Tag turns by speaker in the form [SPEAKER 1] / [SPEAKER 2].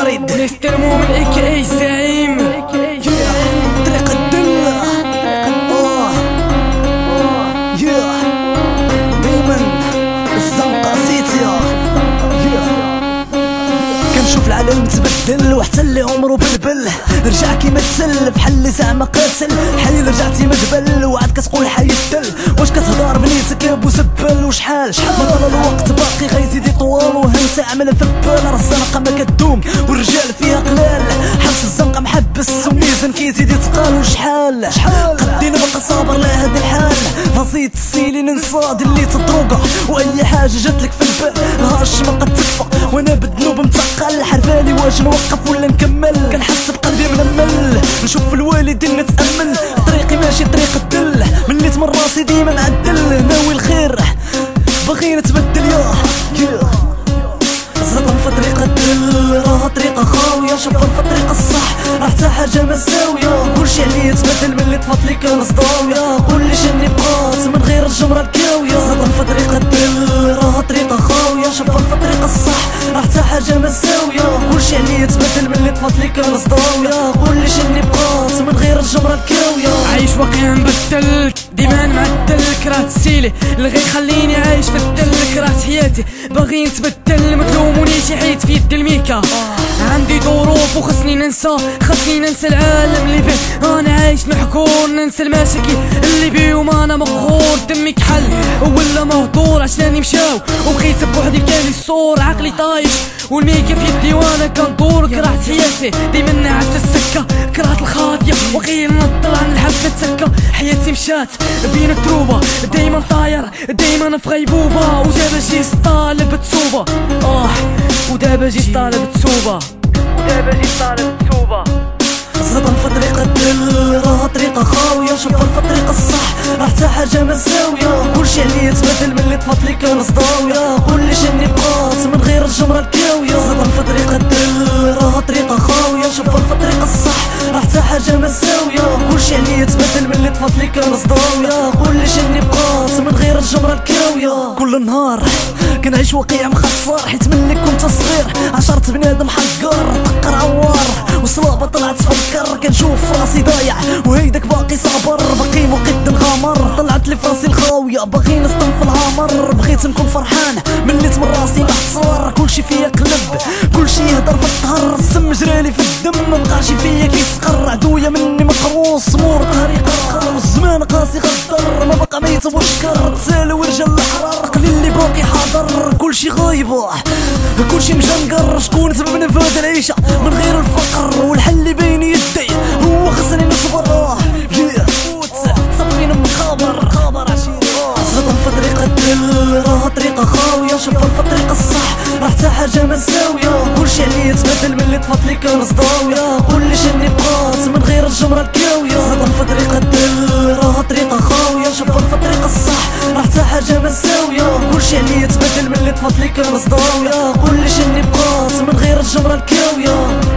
[SPEAKER 1] بارد
[SPEAKER 2] مستر مؤمن AKA زعيم
[SPEAKER 1] طريق الدل مؤمن الزنقة سيتيا كنشوف العالم تبدل وحتى اللي عمرو بلبل رجع كيما تسل بحال اللي زعما قاتل حي رجعتي مدبل وعاد كتقول حي الدل واش كتهضر بنيتك ابو سبل وشحال ما ضل الوقت باقي غيزيد يطول وهانت عامل فبال راه الزنقه ما كدوم والرجال فيها قلال حبس الزنقه محبس وميزان كيزيد يتقال وشحال قدي نبقى صابر لهاد الحال فازيت السيلي ننسى اللي تدروقه واي حاجه جاتلك في البال الهرش ما قد تكفى وانا بالذنوب متقل حرفالي واش نوقف ولا نكمل كنحس بقلبي منمل نشوف الوالدين نتامل طريقي ماشي طريق الدل مليت من راسي ديما معدل ناوي الخير باغي نتبدل يا زطن في طريق الدل راه طريقه خاويه شبر في الطريق الصح راه حتى حاجه مساويه كلشي عليا يتبدل ملي طفات لي كان صداويه كلشي اللي بقات من غير الجمره الكاويه زطن في طريق الدل راه طريقه خاويه شبر في الطريق الصح راه حتى حاجه مساويه كلشي عليا يتبدل ملي طفات لي كان صداويه كلشي اللي بقات من غير الجمره الكاويه
[SPEAKER 2] عايش واقع مبدل ديما معدل كرهت السيلي اللي غيخليني عايش في الدل كرهت حياتي باغي نتبدل متلومونيش حيت في يد الميكا عندي ظروف وخصني ننسى العالم اللي بيه انا عايش محكور ننسى المشاكل اللي بيهم انا مقهور دمي كحل ولا مهدور عشاني مشاو وبغيت بوحدي كان الصور عقلي طايش والميكا في يدي وانا كندور كرهت حياتي ديما نعس السكه كرهت الخاطيه وغير نطلع عن الحبس نتسكى حياتي مشات بين التروبه دايما طاير دايما في غيبوبه ودابا جيت طالب تسوبه ودابا جيت طالب تسوبه زطن في طريق الدل راه طريقه خاويه شبر في الطريق الصح راه حتى حاجه مساويه كلشي عليا يتبدل ملي طفات لي كان صداويه كلشي اللي بقات من غير الجمره الكاويه زطن في طريق الدل راه طريقه خاويه شبر في الطريق الصح راه حتى حاجه مساويه كلشي عليا يتبدل ملي طفات لي كان صداويه كلشي اللي بقات من غير الجمره الكاويه كل نهار كنعيش واقع مخسر حيت ملي كنت صغير عشرت بنادم حقر تقر عوار وصلابه طلعت فكر كنشوف راسي ضايع وهيداك باقي صابر باقي مقد نغامر طلعت لي فراسي الخاويه باغي نصطن في العمر بغيت نكون فرحان مليت من راسي محصور كلشي فيا قلب كلشي يهدر في الطهر السم جرالي في الدم مبقاش فيا كيسقر عدويا مني مقروص مور قهري قرقر والزمان قاسي غدر ما بقى ميت وشكر تسالو ورجال الاحرار قليل اللي باقي حاضر كلشي غايبه كلشي مجنقر شكون سببنا في هاد العيشه من غير الفقر والحل اللي بين يدي هو خصني نصبر صفينا من خابر عشيري زطن في طريق الدل راه طريقه خاويه شبر في الطريق الصح راه حتى حاجه مساويه كلشي عليا يتبدل ملي طفات لي كان صداويه كلشي اللي بقات من غير الجمره الكاويه زطن في طريق الدل راه طريقه خاويه شبر في الطريق الصح راه حتى حاجه مساويه كلشي عليا يتبدل ملي طفات لي كان صداويه كلشي اللي بقات من غير الجمره الكاويه